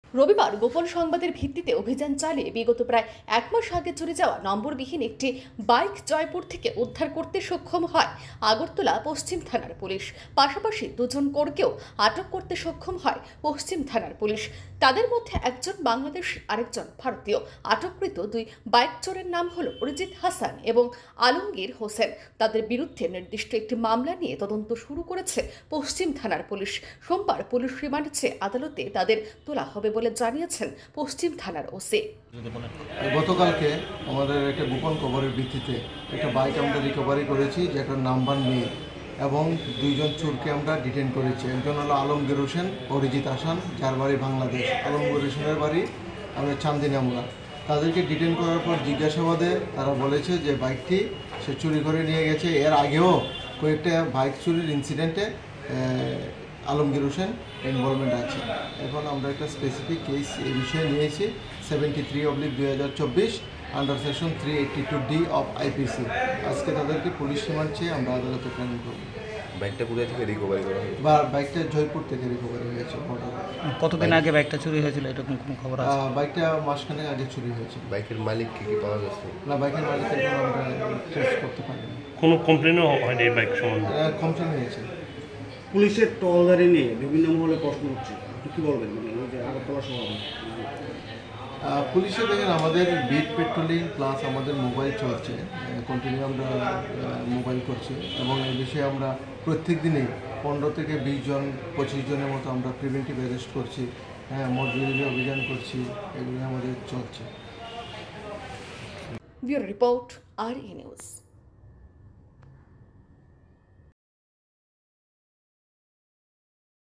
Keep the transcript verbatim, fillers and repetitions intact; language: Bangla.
রবিবার গোপন সংবাদের ভিত্তিতে অভিযান চালিয়ে বিগত প্রায় এক মাস আগে চলে যাওয়া নম্বরবিহীন একটি বাইক জয়পুর থেকে উদ্ধার করতে সক্ষম হয় আগরতলা পশ্চিম থানার পুলিশ। পাশাপাশি দুজন কোরকেও আটক করতে সক্ষম হয় পশ্চিম থানার পুলিশ। তাদের মধ্যে একজন বাংলাদেশ, আরেকজন ভারতীয়। আটককৃত দুই বাইক চোরের নাম হলো অরিজিৎ হাসান এবং আলমগীর হোসেন। তাদের বিরুদ্ধে নির্দিষ্ট একটি মামলা নিয়ে তদন্ত শুরু করেছে পশ্চিম থানার পুলিশ। সোমবার পুলিশ রিমান্ড চেয়ে আদালতে তাদের তোলা হবে বলে জানিয়েছেন পশ্চিম থানার ওসি। গতকালকে আমাদের একটা গোপন খবরের ভিত্তিতে একটা বাইক আমরা রিকভারি করেছি, যেটার নাম্বার নেই, এবং দুইজন চোরকে আমরা ডিটেন করেছি। একজন হলো আলমগীর হোসেন, অরিজিৎ হাসান, যার বাড়ি বাংলাদেশ। আলমগীর হোসেনের বাড়ি আমরা চান্দিনামুড়া। তাদেরকে ডিটেন করার পর জিজ্ঞাসাবাদে তারা বলেছে যে বাইকটি সে চুরি করে নিয়ে গেছে। এর আগেও কয়েকটা বাইক চুরির ইনসিডেন্টে আলমগীর হোসেন ইনভলভমেন্ট আছে। এখন আমরা একটা স্পেসিফিক কেস এই বিষয়ে নিয়েছি, সেভেন্টি থ্রি অবলিক দুই হাজার চব্বিশ under section three eighty two D of IPC. আজকে তাদেরকে পুলিশ রিমান্ড চেয়ে আমরা আদালতে প্রেরণ করব। বাইকটা কোথা থেকে রিকভারি করা হয়েছে? বা বাইকটা জয়পুর থেকে রিকভারি হয়েছে। কতদিন আগে বাইকটা চুরি হয়েছিল এরকম কোনো খবর আছে? বাইকটা মাসখানেক আগে চুরি হয়েছে। বাইকের মালিককে কি পাওয়া গেছে? না, বাইকের মালিকের কোনো আমরা ট্রেস করতে পারিনি। কোনো কমপ্লেনও হয়নি এই বাইক সম্বন্ধে? কমপ্লেন হয়েছে। পুলিশের টহলদারি নিয়ে বিভিন্ন মহলে প্রশ্ন হচ্ছে, কী বলবেন? মানে ওই যে আগরতলা শহর পুলিশে দেখেন আমাদের বিট পেট্রোলিং প্লাস আমাদের মোবাইল চলছে, কন্টিনিউ আমরা মোবাইল করছি, এবং এই বিষয়ে আমরা প্রত্যেক দিনই পনেরো থেকে বিশ জন পঁচিশ জনের মতো আমরা প্রিভেন্টিভ অ্যারেস্ট করছি, হ্যাঁ, মদ বিরোধী অভিযান করছি, এগুলো আমাদের চলছে। Bureau report, R E news.